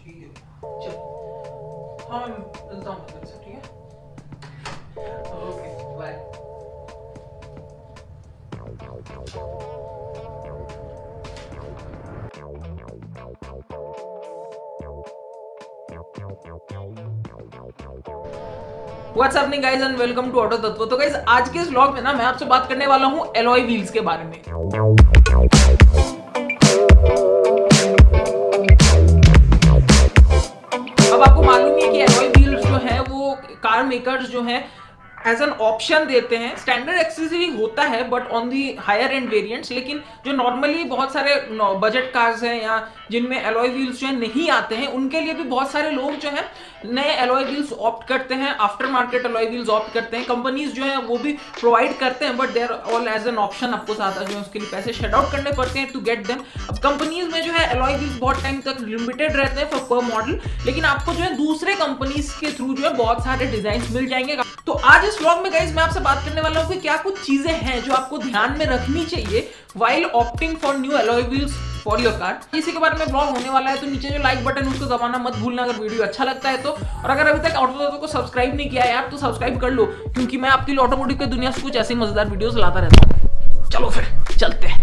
ठीक है चल। हाँ मैं मिलता हूँ तेरे से, ठीक है okay bye. What's happening guys and welcome to auto Tattva. तो गाइस आज के इस व्लॉग में ना मैं आपसे बात करने वाला हूँ एलॉय व्हील्स के बारे में। अब आपको मालूम है कि एलॉय व्हील्स जो है वो कार मेकर्स जो है एज एन ऑप्शन देते हैं। स्टैंडर्ड एक्सेसरी होता है but on the higher end variants, लेकिन जो नॉर्मली बहुत सारे बजट कार्स हैं या जिनमें एलॉय व्हील्स जो है नहीं आते हैं उनके लिए भी बहुत सारे लोग जो है नए एलॉय व्हील्स ऑप्ट करते हैं, after market alloy wheels opt करते हैं। कंपनीज जो है वो भी प्रोवाइड करते हैं but they are all as an option. आपको साथ जो है उसके लिए पैसे शेड आउट करने पड़ते हैं टू गेट देम। अब कंपनीज में जो है एलॉय व्हील्स बहुत टाइम तक लिमिटेड रहते हैं फॉर पर मॉडल, लेकिन आपको जो है दूसरे कंपनीज के थ्रू जो है बहुत सारे डिजाइन मिल जाएंगे। तो आज इस व्लॉग में गाइस मैं आपसे बात करने वाला हूं कि क्या कुछ चीजें हैं जो आपको ध्यान में रखनी चाहिए while opting for new alloy wheels for your car. इसी के बारे में ब्लॉग होने वाला है, तो नीचे जो लाइक बटन उसको दबाना मत भूलना अगर वीडियो अच्छा लगता है तो। और अगर अभी तक ऑटो तत्व को सब्सक्राइब नहीं किया है यार तो सब्सक्राइब कर लो, क्योंकि मैं आपके लिए ऑटोमोटिव की दुनिया से कुछ ऐसी मजेदार वीडियोस लाता रहता हूँ। चलो फिर चलते हैं।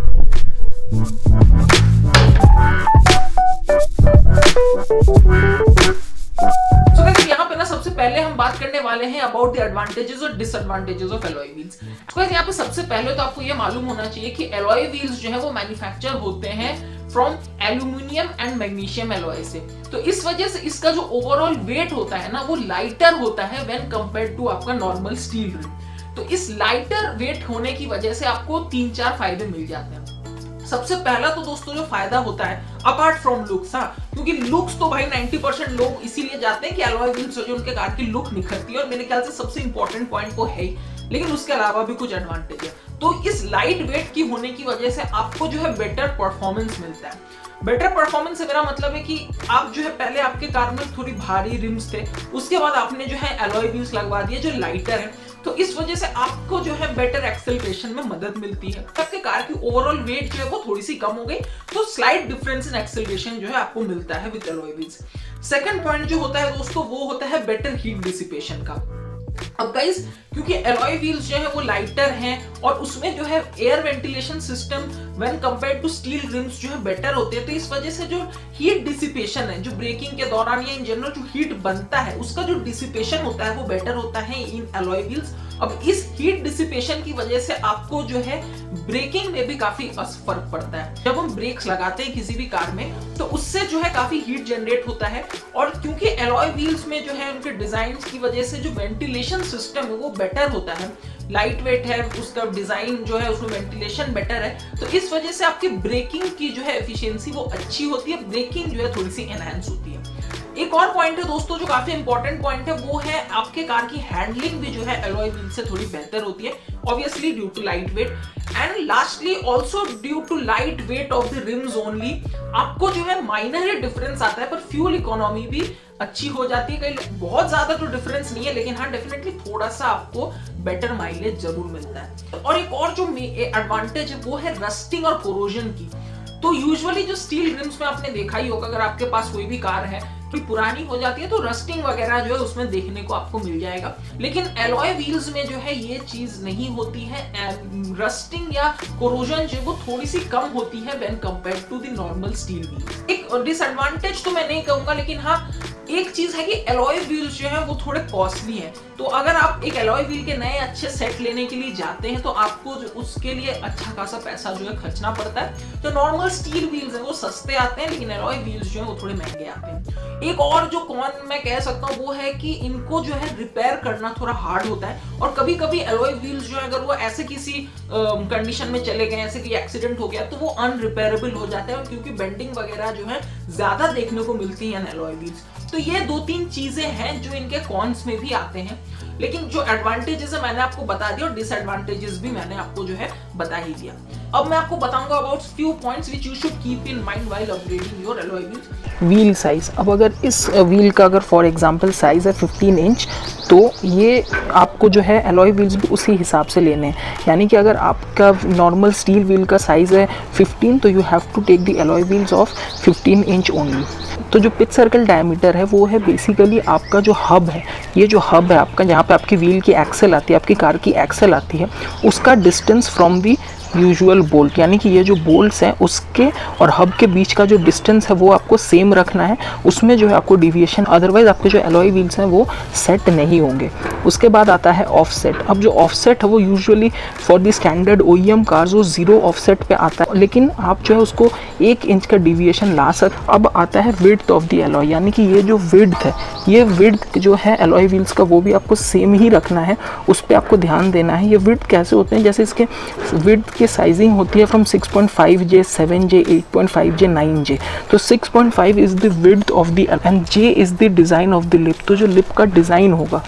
यहाँ पे ना सबसे पहले हम बात करने वाले हैं अबाउट द एडवांटेजेस और डिसएडवांटेजेस ऑफ एलॉय व्हील्स। तो यहाँ पे सबसे पहले तो आपको ये मालूम होना चाहिए कि एलॉय व्हील्स जो है वो मैन्युफैक्चर होते हैं from aluminium and magnesium alloy से। तो इस वजह से इसका जो ओवरऑल वेट होता है ना वो लाइटर होता है व्हेन कंपेयर्ड टू आपका नॉर्मल स्टील रिम। तो इस लाइटर वेट होने की वजह से आपको 3-4 फायदे मिल जाते हैं। सबसे पहला तो दोस्तों जो फायदा होता है अपार्ट फ्रॉम लुक्स, हाँ, क्योंकि लुक्स तो भाई 90% लोग इसीलिए जाते हैं कि एलॉय व्हील्स जो उनके कार की लुक निखरती है, और मेरे ख्याल से सबसे इंपॉर्टेंट पॉइंट वो है ही। लेकिन उसके अलावा भी कुछ एडवांटेज है। तो इस लाइट वेट की होने की वजह से आपको जो है बेटर परफॉर्मेंस मिलता है। बेटर परफॉर्मेंस से मेरा मतलब है कि आप जो है पहले आपके कार में थोड़ी भारी रिम्स थे, उसके बाद आपने जो है एलॉय व्हील्स लगवा दिए जो लाइटर है, तो इस वजह से आपको जो है बेटर एक्सेलरेशन में मदद मिलती है। आपके कार की ओवरऑल वेट जो है वो थोड़ी सी कम हो गई, तो स्लाइट डिफरेंस इन एक्सेलरेशन जो है आपको मिलता है with alloy wheels. Second point जो होता है दोस्तों वो होता है बेटर हीट डिसिपेशन का। अब गाइस क्योंकि एलॉय व्हील्स जो है वो लाइटर हैं और उसमें जो है air ventilation system when compared to steel rims जो है बेटर होते हैं, तो इस वजह से जो हीट डिसिपेशन है, जो ब्रेकिंग के दौरान या इन जनरल जो हीट बनता है उसका जो डिसिपेशन होता है वो बेटर होता है इन एलॉय व्हील्स। अब इस हीट डिसिपेशन की वजह से आपको जो है ब्रेकिंग में भी काफी फर्क पड़ता है। जब हम ब्रेक्स लगाते हैं किसी भी कार में तो उससे जो है काफी हीट जनरेट होता है, और क्योंकि एलॉय व्हील्स में जो है उनके डिजाइन की वजह से जो वेंटिलेशन सिस्टम है वो बेटर होता है, लाइट वेट है, उसका डिजाइन जो है उसमें वेंटिलेशन बेटर है, तो इस वजह से आपकी ब्रेकिंग की जो है एफिशिएंसी वो अच्छी होती है, ब्रेकिंग जो है थोड़ी सी एनहांस होती है। एक और पॉइंट है दोस्तों जो काफी इंपॉर्टेंट पॉइंट है, वो है आपके कार की हैंडलिंग भी जो है एलॉय व्हील से थोड़ी बेहतर होती है, obviously due to light weight, and lastly also due to light weight of the rims only आपको जो है माइनर डिफरेंस आता है, पर फ्यूल इकोनॉमी भी अच्छी हो जाती है। कहीं बहुत ज्यादा तो डिफरेंस नहीं है, लेकिन हाँ डेफिनेटली थोड़ा सा आपको बेटर माइलेज जरूर मिलता है। और एक और जो एडवांटेज है वो है रस्टिंग और कोरोजन की। तो यूजुअली जो स्टील रिम्स में आपने देखा ही होगा, अगर आपके पास कोई भी कार है कि पुरानी हो जाती है तो रस्टिंग वगैरह जो है उसमें देखने को आपको मिल जाएगा, लेकिन एलॉय व्हील्स में जो है ये चीज नहीं होती है। रस्टिंग या कोरोजन जो वो थोड़ी सी कम होती है when compared to the normal steel wheel. एक डिसएडवांटेज तो मैं नहीं कहूंगा, लेकिन हाँ एक चीज है कि एलॉय व्हील्स जो है वो थोड़े कॉस्टली है। तो अगर आप एक एलॉय व्हील के नए अच्छे सेट लेने के लिए जाते हैं तो आपको उसके लिए अच्छा खासा पैसा जो है खर्चना पड़ता है। जो नॉर्मल स्टील व्हील्स है वो सस्ते आते हैं, लेकिन एलॉय व्हील्स जो है वो थोड़े महंगे आते हैं। एक और जो कॉन मैं कह सकता हूँ वो है कि इनको जो है रिपेयर करना थोड़ा हार्ड होता है, और कभी कभी एलॉय व्हील्स जो है अगर वो ऐसे किसी कंडीशन में चले गए, ऐसे कि एक्सीडेंट हो गया, तो वो अनरिपेयरेबल हो जाते हैं, क्योंकि बेंडिंग वगैरह जो है ज्यादा देखने को मिलती है एलॉय व्हील्स। तो ये 2-3 चीजें हैं जो इनके कॉन्स में भी आते हैं, लेकिन जो एडवांटेजेस है मैंने आपको बता दिया और डिसएडवांटेजेस भी मैंने आपको जो है बता ही दिया। अब मैं आपको बताऊंगा about few points which you should keep in mind while upgrading your alloy wheels. Wheel size. अब अगर इस व्हील का अगर फॉर एग्जांपल साइज़ है 15 इंच, तो ये आपको जो है एलॉय व्हील्स भी उसी हिसाब से लेने हैं। यानी कि अगर आपका नॉर्मल स्टील व्हील का साइज़ है 15, तो you have to take the alloy wheels of 15 inch only. तो जो पिच सर्कल डायमीटर है वो है बेसिकली आपका जो हब है, ये जो हब है आपका, जहाँ पे आपकी व्हील की एक्सेल आती है, आपकी कार की एक्सेल आती है, उसका distance from the usual bolt, यानी कि ये जो बोल्ट्स हैं उसके और हब के बीच का जो डिस्टेंस है वो आपको सेम रखना है। उसमें जो है आपको डिविएशन, अदरवाइज आपके जो एलॉय व्हील्स हैं वो सेट नहीं होंगे। उसके बाद आता है ऑफसेट। अब जो ऑफसेट है वो usually for the standard OEM cars वो 0 ऑफसेट पे आता है, लेकिन आप जो है उसको 1 इंच का डिविएशन ला सकते। अब आता है विड्थ ऑफ द एलॉय, यानी कि ये जो विड्थ है, ये विड्थ जो है एलॉय व्हील्स का वो भी आपको सेम ही रखना है, उस पर आपको ध्यान देना है। ये विड्थ कैसे होते हैं, जैसे इसके विड्थ की साइजिंग होती है from 6.5J, 7J, 8.5J, 9J। तो 6.5 is the width of the and J is the design of the lip, तो जो लिप का डिज़ाइन होगा।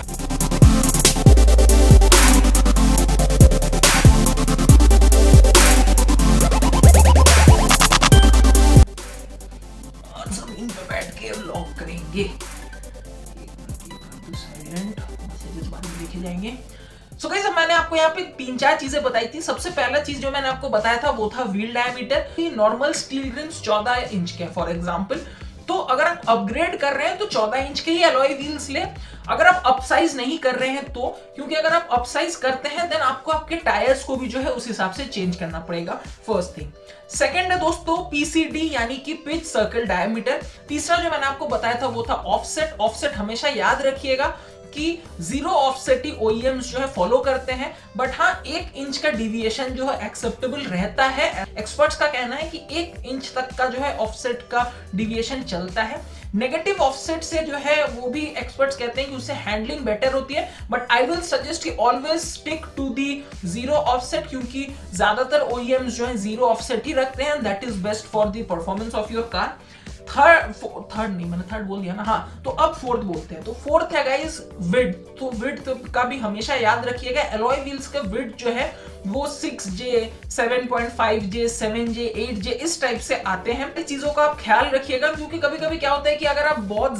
जमीन पे बैठ के व्लॉग करेंगे, साइलेंट मैसेजेस बाद में लिखे जाएंगे। सो गाइस, अब मैंने आपको यहाँ पे 3-4 चीजें बताई थी। सबसे पहला चीज जो मैंने आपको बताया था वो था wheel diameter. Normal steel rims 14 inch के फॉर एग्जांपल, तो अगर आप अपग्रेड कर रहे हैं तो 14 इंच के ही एलॉय व्हील्स ले। अगर आप अपसाइज नहीं कर रहे हैं तो, क्योंकि अगर आप अपसाइज करते हैं देन आपको आपके टायर्स को भी जो है उस हिसाब से चेंज करना पड़ेगा, फर्स्ट थिंग। सेकंड है दोस्तों PCD यानी कि पिच सर्कल डायमीटर। तीसरा जो मैंने आपको बताया था वो था ऑफसेट। ऑफसेट हमेशा याद रखिएगा कि 0 ऑफसेट ही OEMs जो है फॉलो करते हैं, बट हाँ 1 इंच का डिविएशन जो है एक्सेप्टेबल रहता है। एक्सपर्ट्स का कहना है कि 1 इंच तक का जो है ऑफसेट का डिविएशन चलता है। नेगेटिव ऑफसेट से जो है वो भी एक्सपर्ट्स कहते हैं कि उससे हैंडलिंग बेटर होती है, बट आई विल सजेस्ट कि always stick to the 0 offset, क्योंकि ज्यादातर OEMs जो है 0 ऑफसेट ही रखते हैं, that is best for the performance of your car. Third नहीं, मैंने थर्ड बोल दिया ना, हाँ, तो अब फोर्थ बोलते हैं। तो फोर्थ है गाइस विड्थ। तो विड्थ का भी हमेशा याद रखिएगा, एलॉय व्हील्स का विड्थ जो है वो 6J, 7.5J, 7J, 8J इस टाइप से आते हैं। इन चीजों का आप ख्याल रखिएगा, क्योंकि कभी कभी क्या होता है कि अगर आप बहुत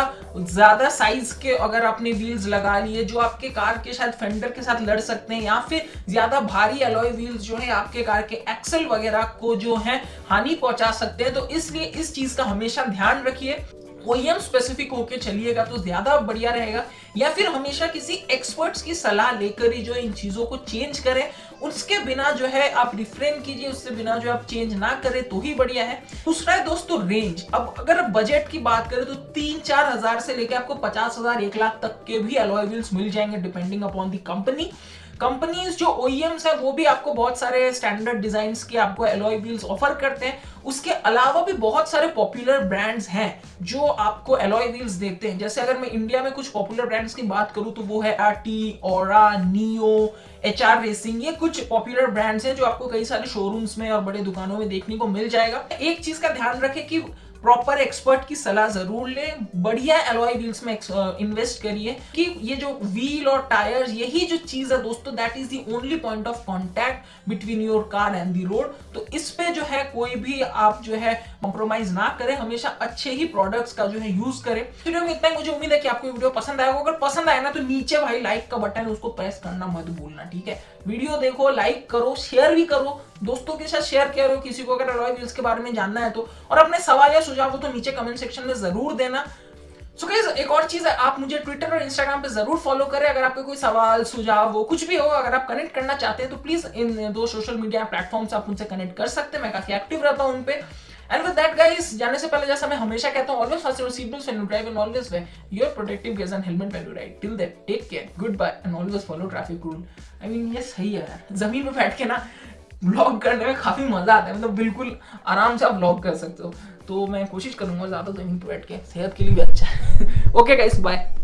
ज्यादा साइज के अगर आपने व्हील्स लगा लिए जो आपके कार के शायद फेंडर के साथ लड़ सकते हैं, या फिर ज्यादा भारी एलॉय व्हील्स जो है आपके कार के एक्सल वगैरह को जो है हानि पहुंचा सकते हैं, तो इसलिए इस चीज का हमेशा ध्यान रखिए। OEM स्पेसिफिक होके चलिएगा तो ज्यादा बढ़िया रहेगा, या फिर हमेशा किसी एक्सपर्ट्स की सलाह लेकर ही जो इन चीजों को चेंज करें। उसके बिना जो है आप रिफ्रेन कीजिए, उससे बिना जो आप चेंज ना करें तो ही बढ़िया है। दूसरा है दोस्तों रेंज। अब अगर बजट की बात करें तो 3-4 हजार से लेकर आपको 50,000, 1 लाख तक के भी एलॉय व्हील्स मिल जाएंगे depending upon the company. Companies जो OEMs है वो भी आपको बहुत सारे स्टैंडर्ड डिजाइन्स के आपको एलॉय व्हील्स ऑफर करते हैं। उसके अलावा भी बहुत सारे पॉपुलर ब्रांड्स हैं जो आपको एलॉय व्हील्स देते हैं। जैसे अगर मैं इंडिया में कुछ पॉपुलर ब्रांड्स की बात करूं तो वो है RT, ORA, NIO, HR racing, ये कुछ पॉपुलर ब्रांड्स हैं जो आपको कई सारे शोरूम्स में और बड़े दुकानों में देखने को मिल जाएगा। एक चीज का ध्यान रखें कि प्रॉपर एक्सपर्ट की सलाह जरूर लें, बढ़िया एलॉय व्हील्स में इन्वेस्ट करिए, कि ये जो व्हील और टायर्स यही जो चीज है दोस्तों, that is the only point of contact between your car and the road. तो इस पे जो है कोई भी आप जो है कॉम्प्रोमाइज ना करें, हमेशा अच्छे ही प्रोडक्ट्स का जो है यूज करें। वीडियो में इतना ही, मुझे उम्मीद है कि आपको वीडियो पसंद आएगा। अगर पसंद आया ना तो नीचे भाई लाइक का बटन है उसको प्रेस करना मत भूलना, ठीक है। वीडियो देखो, लाइक करो, शेयर भी करो, दोस्तों के साथ शेयर करो, किसी को अगर एलॉय व्हील्स के बारे में जानना है तो, और अपने सवाल या सुझाव हो तो नीचे कमेंट सेक्शन में जरूर देना। सो गाइस, एक और चीज है, आप मुझे ट्विटर और इंस्टाग्राम पे जरूर फॉलो करें। अगर आपके कोई सवाल सुझाव हो, कुछ भी हो, अगर आप कनेक्ट करना चाहते हैं तो प्लीज इन 2 सोशल मीडिया प्लेटफॉर्म से आप मुझसे कनेक्ट कर सकते हैं। मैं काफी एक्टिव रहता हूं उन पे। एंड विद दैट गाइस, जाने से पहले जैसा मैं हमेशा कहता हूं, always fast your seat belts when you drive and always wear your protective gears and helmet when you ride. Till then take care, good bye and always follow traffic rule. I mean ये सही है यार, जमीन पे बैठ के ना vlog करने में काफी मजा आता है, मतलब बिल्कुल आराम से आप व्लॉग कर सकते हो। तो मैं कोशिश करूंगा ज्यादा जमीन पे बैठ के, सेहत के लिए भी अच्छा है। Okay guys, bye.